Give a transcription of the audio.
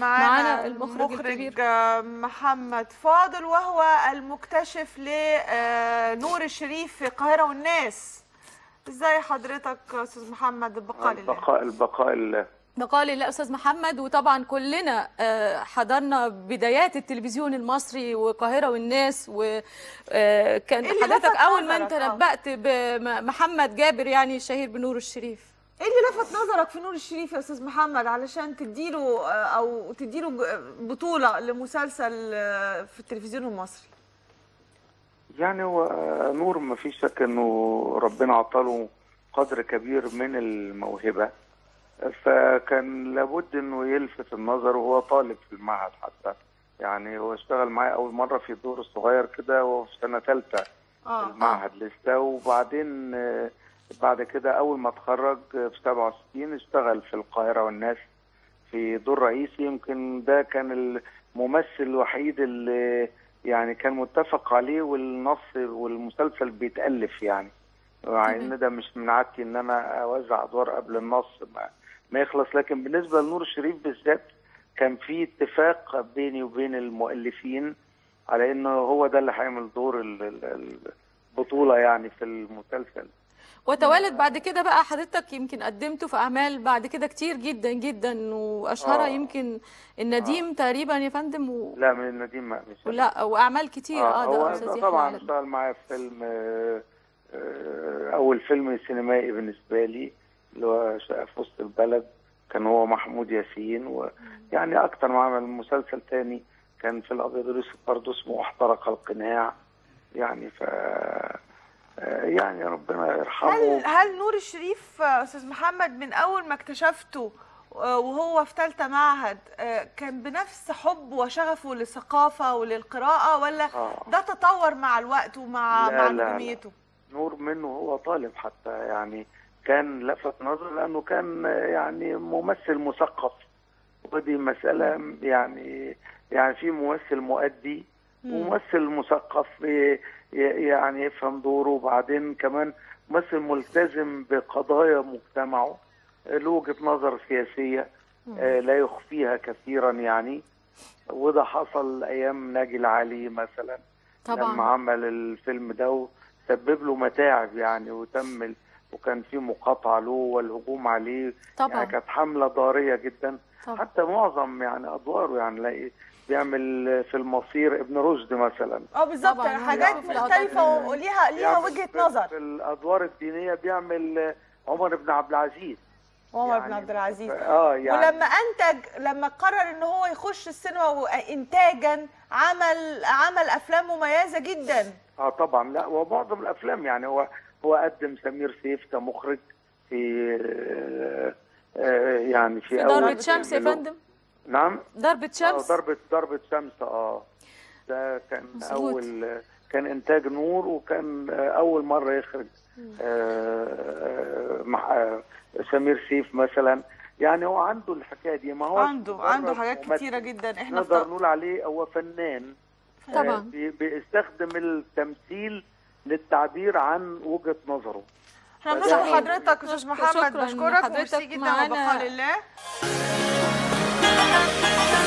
معانا المخرج محمد فاضل، وهو المكتشف لنور الشريف في القاهرة والناس. ازاي حضرتك استاذ محمد؟ البقاء لله. بقاء لله استاذ محمد. وطبعا كلنا حضرنا بدايات التلفزيون المصري والقاهرة والناس، وكان حضرتك اول ما انت نبأت بمحمد جابر يعني الشهير بنور الشريف. ايه اللي لفت نظرك في نور الشريف يا استاذ محمد علشان تديله بطولة لمسلسل في التلفزيون المصري؟ يعني هو نور ما فيش شك انه ربنا عطاله قدر كبير من الموهبة، فكان لابد انه يلفت النظر وهو طالب في المعهد. حتى يعني هو اشتغل معايا اول مرة في دور الصغير كده وهو في سنة ثالثة المعهد لسه، وبعدين بعد كده اول ما اتخرج في 67 اشتغل في القاهرة والناس في دور رئيسي. يمكن ده كان الممثل الوحيد اللي يعني كان متفق عليه والنص والمسلسل بيتألف، يعني مع ان ده مش من عادتي ان انا اوزع ادوار قبل النص ما يخلص. لكن بالنسبه لنور الشريف بالذات كان في اتفاق بيني وبين المؤلفين على انه هو ده اللي هيعمل دور البطوله يعني في المسلسل. وتوالد بعد كده بقى حضرتك يمكن قدمته في اعمال بعد كده كتير جدا جدا، واشهرها يمكن النديم تقريبا يا فندم لا من النديم مش لا، واعمال كتير. ده طبعا اشتغل معايا في فيلم اول فيلم سينمائي بالنسبه لي اللي هو شقة في وسط البلد، كان هو محمود ياسين. ويعني اكتر ما عمل مسلسل تاني كان في الابيض والاسود برضه اسمه احترق القناع. يعني يعني ربنا يرحمه. هل نور الشريف استاذ محمد من اول ما اكتشفته وهو في ثالثه معهد كان بنفس حب وشغفه للثقافه وللقراءه، ولا ده تطور مع الوقت ومع نجوميته؟ نور منه هو طالب حتى يعني كان لفت نظر لانه كان يعني ممثل مثقف، ودي مساله يعني في ممثل مؤدي وممثل مثقف يعني يفهم دوره، وبعدين كمان ممثل ملتزم بقضايا مجتمعه، له وجهة نظر سياسية لا يخفيها كثيرا يعني. وده حصل ايام ناجي العلي مثلا طبعا لما عمل الفيلم ده سبب له متاعب يعني، وكان في مقاطعه له والهجوم عليه طبعا. يعني كانت حمله ضاريه جدا طبعا. حتى معظم يعني ادواره يعني لاقي بيعمل في المصير ابن رشد مثلا بالظبط حاجات مختلفه وليها وجهه نظر. في الادوار الدينيه بيعمل عمر بن عبد العزيز. بن عبد العزيز يعني ولما لما قرر ان هو يخش السينما وانتاجا عمل افلام مميزه جدا. طبعا. لا ومعظم الافلام يعني هو قدم سمير سيف كمخرج في يعني في اول ضربة شمس يا فندم. نعم ضربة شمس. ضربة شمس. ده كان كان انتاج نور، وكان اول مرة يخرج مع سمير سيف مثلا. يعني هو عنده الحكايه دي، ما هو عنده حاجات كتيره جدا. احنا نقدر نقول عليه هو فنان طبعا. بيستخدم التمثيل للتعبير عن وجهة نظره. احنا بنشكر حضرتك استاذ محمد، بشكرك وميرسي جدا وبقاء لله.